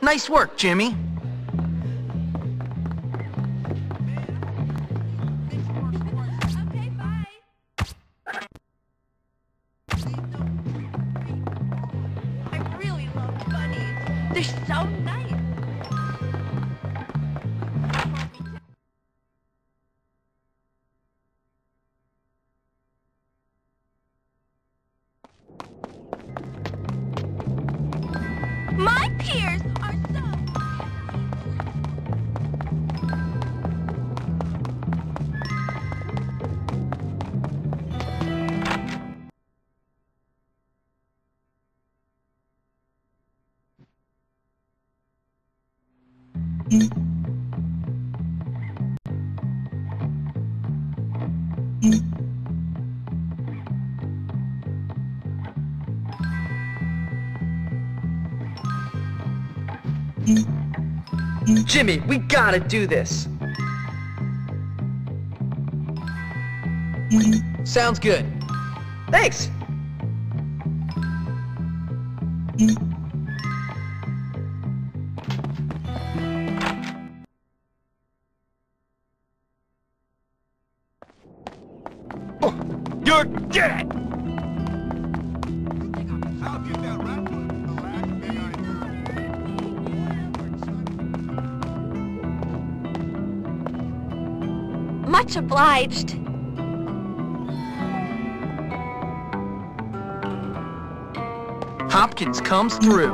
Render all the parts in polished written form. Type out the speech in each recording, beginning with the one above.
Nice work, Jimmy. Okay, bye. I really love bunnies. They're so nice. My peers are so... Jimmy, we gotta do this. Sounds good. Thanks. You're dead! I'll get that rat the last thing I do. Much obliged. Hopkins comes through.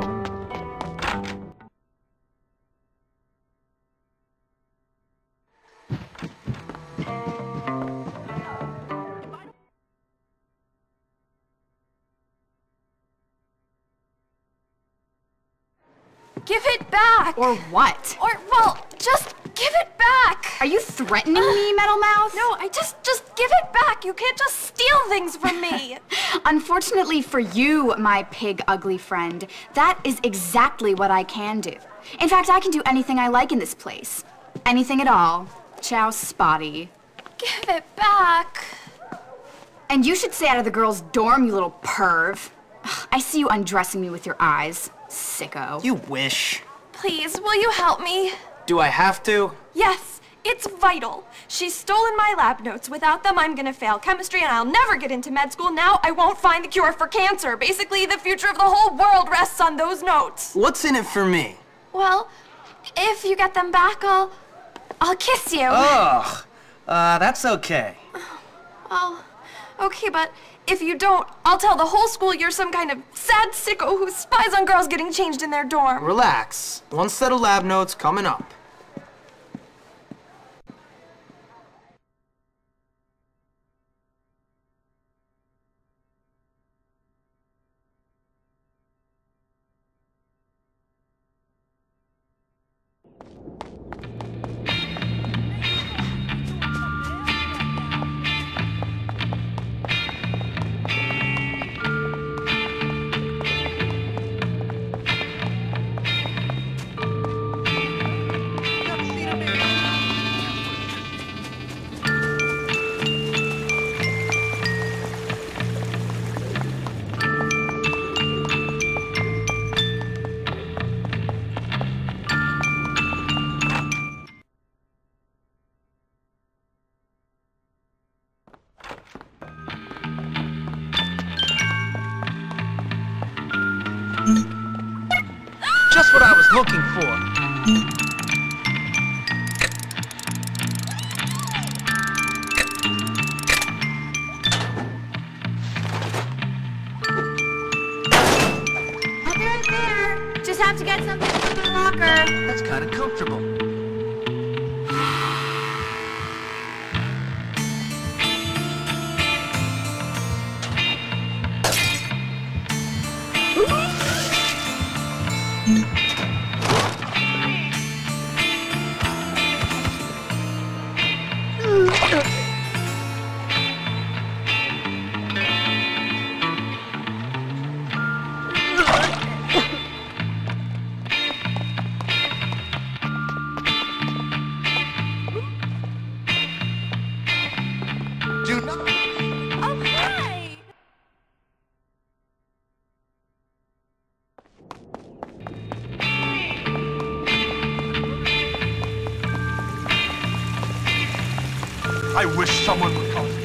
Give it back! Or what? Or, well, just give it back! Are you threatening me, Metal Mouth? No, just give it back! You can't just steal things from me! Unfortunately for you, my pig ugly friend, that is exactly what I can do. In fact, I can do anything I like in this place. Anything at all. Ciao, Spotty. Give it back! And you should stay out of the girls' dorm, you little perv. Ugh, I see you undressing me with your eyes. Sicko. You wish. Please, will you help me? Do I have to? Yes, it's vital. She's stolen my lab notes. Without them, I'm gonna fail chemistry and I'll never get into med school. Now I won't find the cure for cancer. Basically, the future of the whole world rests on those notes. What's in it for me? Well, if you get them back, I'll kiss you. Ugh. That's okay. Well, okay, but if you don't, I'll tell the whole school you're some kind of sad sicko who spies on girls getting changed in their dorm. Relax. One set of lab notes coming up. Just what I was looking for. I'll be right there. Just have to get something from the locker. That's kind of comfortable. I wish someone would come.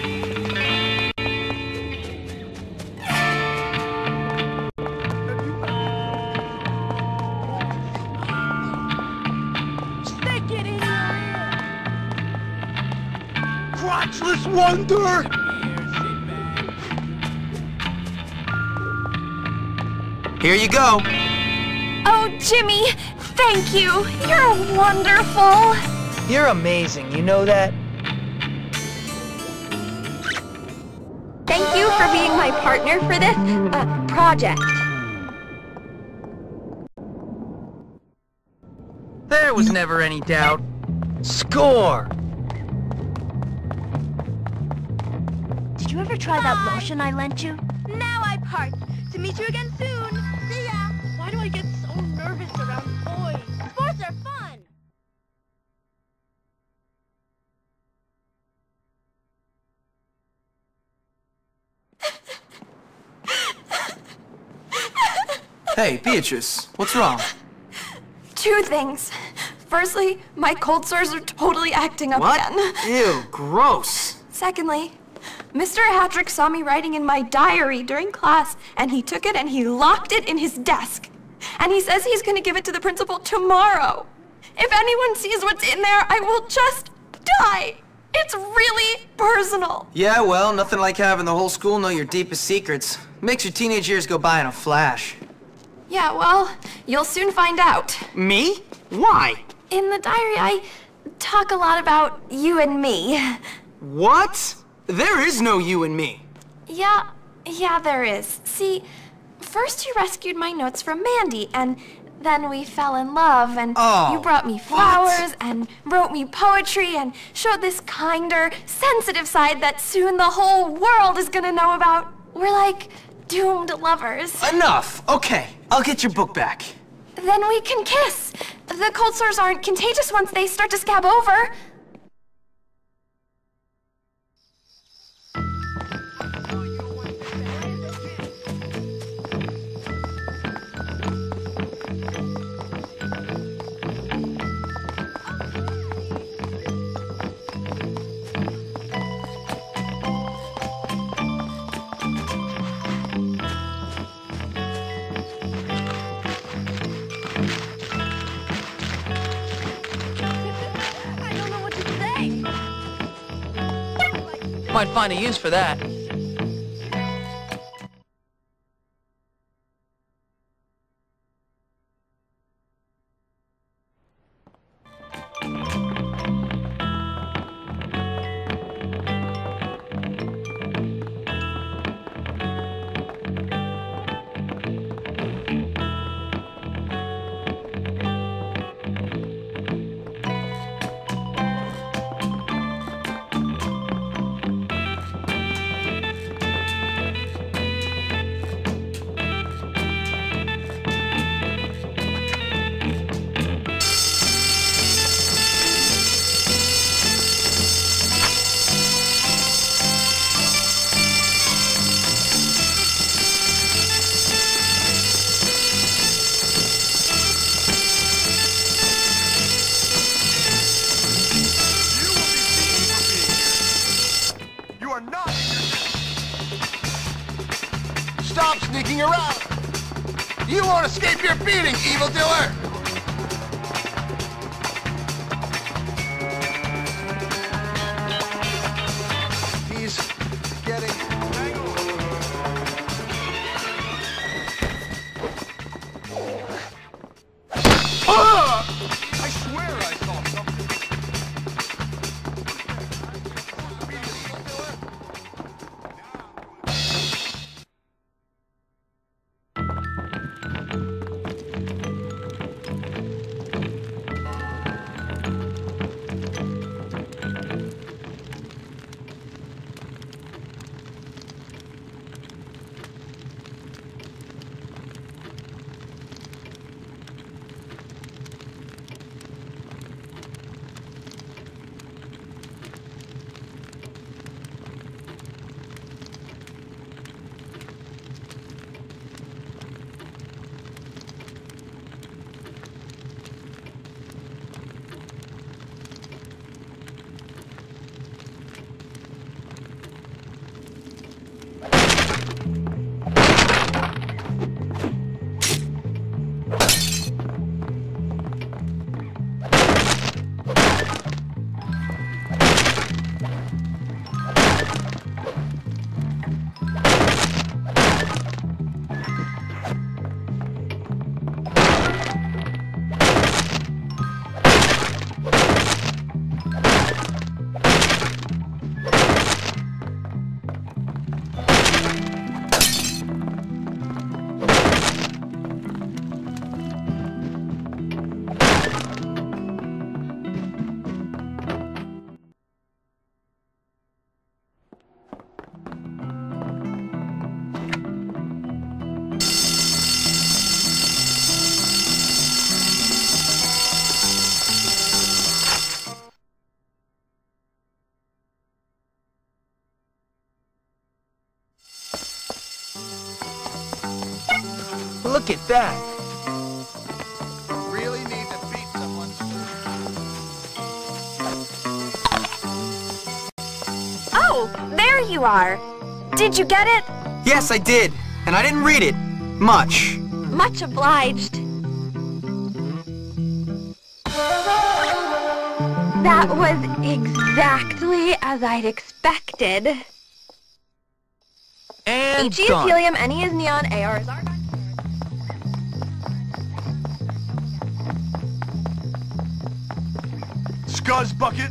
Stick it in your ear! Crotchless wonder! Here you go. Oh, Jimmy, thank you. You're wonderful. You're amazing, you know that? Thank you for being my partner for this, project. There was never any doubt. Score! Did you ever try that lotion I lent you? Now I part. To meet you again soon. See ya. Why do I get so nervous around boys? Sports are fun. Hey, Beatrice, what's wrong? Two things. Firstly, my cold sores are totally acting up What? again. Ew, gross. Secondly, Mr. Hattrick saw me writing in my diary during class, and he took it and he locked it in his desk. And he says he's gonna give it to the principal tomorrow. If anyone sees what's in there, I will just die. It's really personal. Yeah, well, nothing like having the whole school know your deepest secrets. Makes your teenage years go by in a flash. Yeah, well, you'll soon find out. Me? Why? In the diary, I talk a lot about you and me. What? There is no you and me. Yeah, there is. See, first you rescued my notes from Mandy, and then we fell in love, and you brought me flowers, and wrote me poetry, and showed this kinder, sensitive side that soon the whole world is gonna know about. We're like doomed lovers. Enough. Okay, I'll get your book back. Then we can kiss. The cold sores aren't contagious once they start to scab over. Might find a use for that. Stop sneaking around! You won't escape your beating, evildoer! He's getting tangled. I swear I saw something. that? Really need to beat someone. Oh, there you are. Did you get it? Yes, I did. And I didn't read it. Much. Much obliged. That was exactly as I'd expected. And HE is done. helium, NE is neon, AR is argon. Scuzz bucket.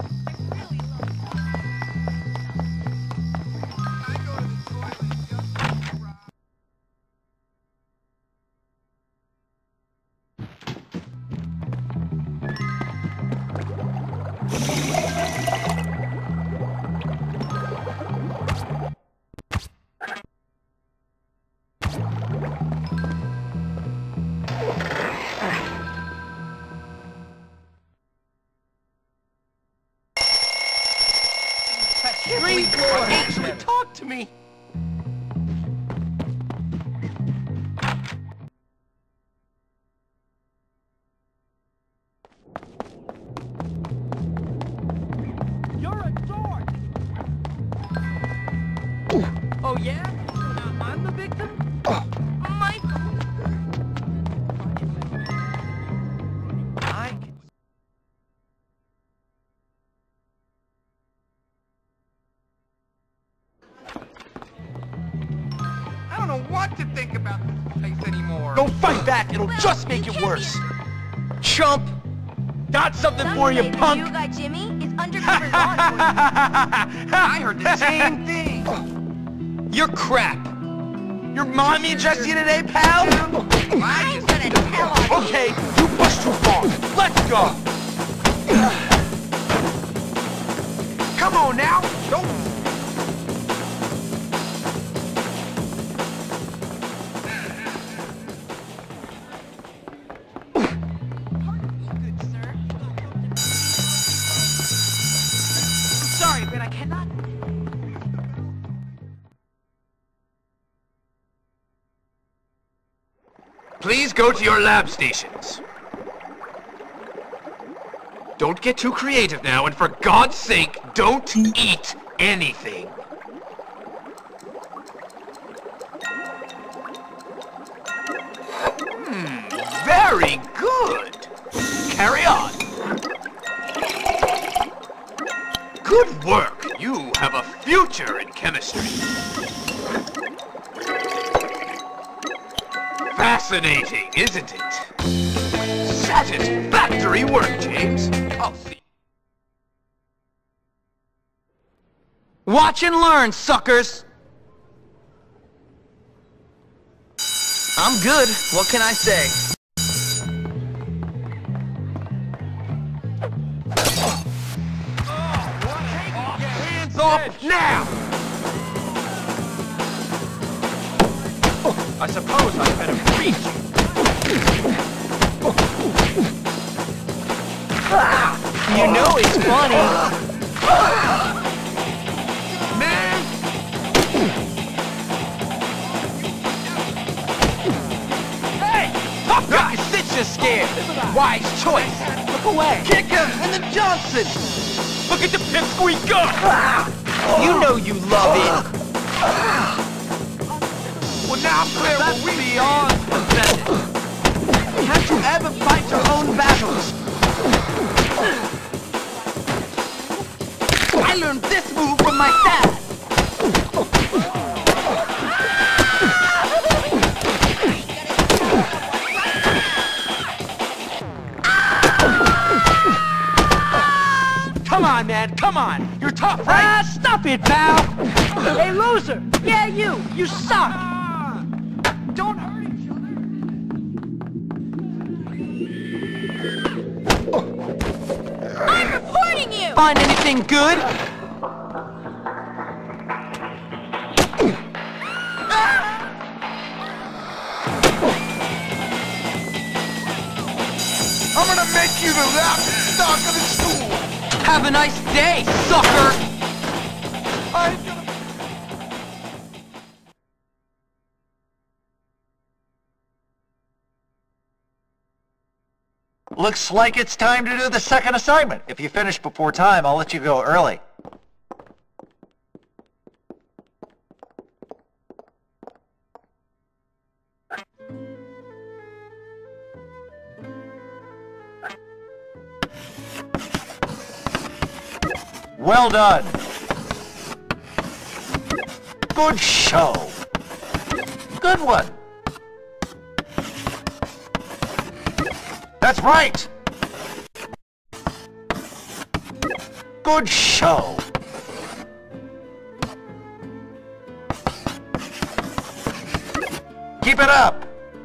Talk to me. You're a dork! Oh yeah? So now I'm the victim? Michael! I can... I don't know what to think about this place anymore. Don't fight back. It'll just make it worse. Chump! Got something for you, The new punk! guy Jimmy is undercover law enforcement. I heard the same thing. You're crap! Your mommy addressed you today, pal? I'm gonna tell on you. Okay, you pushed too far. Let's go. Come on now. Don't. Sorry, but I cannot... Please go to your lab stations. Don't get too creative now, and for God's sake, don't eat anything. Very good. Carry on. Good work. You have a future in chemistry. Fascinating, isn't it? Satisfactory work, James. I'll see. Watch and learn, suckers! I'm good. What can I say? Hands off now! I suppose I better reach you. You know it's funny. Man! Hey! Tough guy! Sit you scared! Wise choice! Look away! Kick him! And then Johnson! Look at the pipsqueak gun! You know you love it! Well, now I'm clear That's what we beyond pathetic. Can't you ever fight your own battles? I learned this move from my dad! Come on, man, come on! You're tough, right? Stop it, pal! Hey, loser! Yeah, you! You suck! Don't hurt each other! I'm reporting you! Find anything good? I'm gonna make you the laughing stock of the school! Have a nice day, sucker! I'm gonna... Looks like it's time to do the second assignment. If you finish before time, I'll let you go early. Well done. Good show. Good one. That's right. Good show. Keep it up.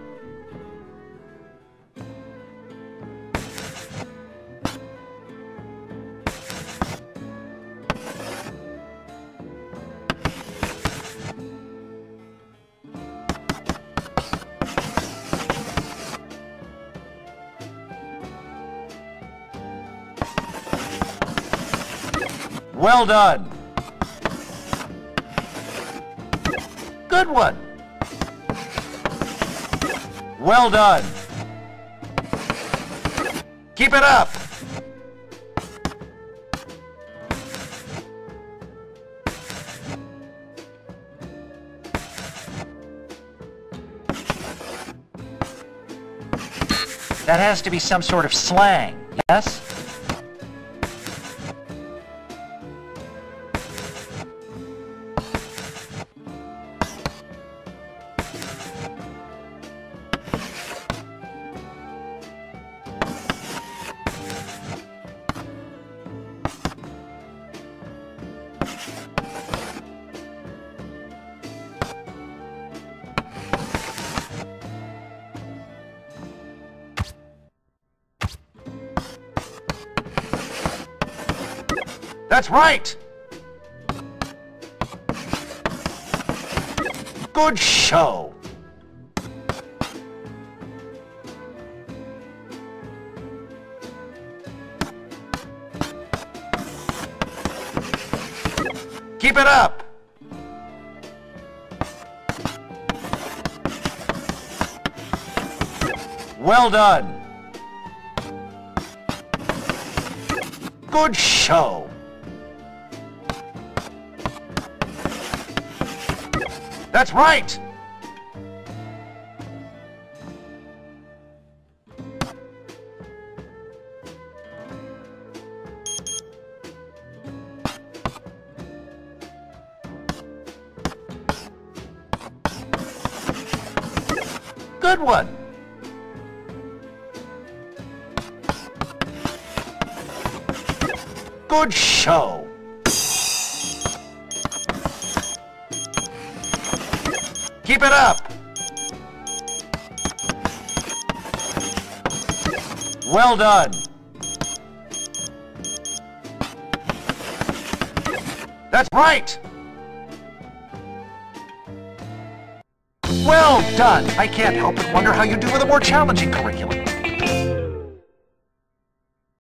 Well done. Good one. Well done. Keep it up. That has to be some sort of slang, yes? That's right! Good show! Keep it up! Well done! Good show! That's right! Good one! Good show! Keep it up! Well done! That's right! Well done! I can't help but wonder how you do with a more challenging curriculum.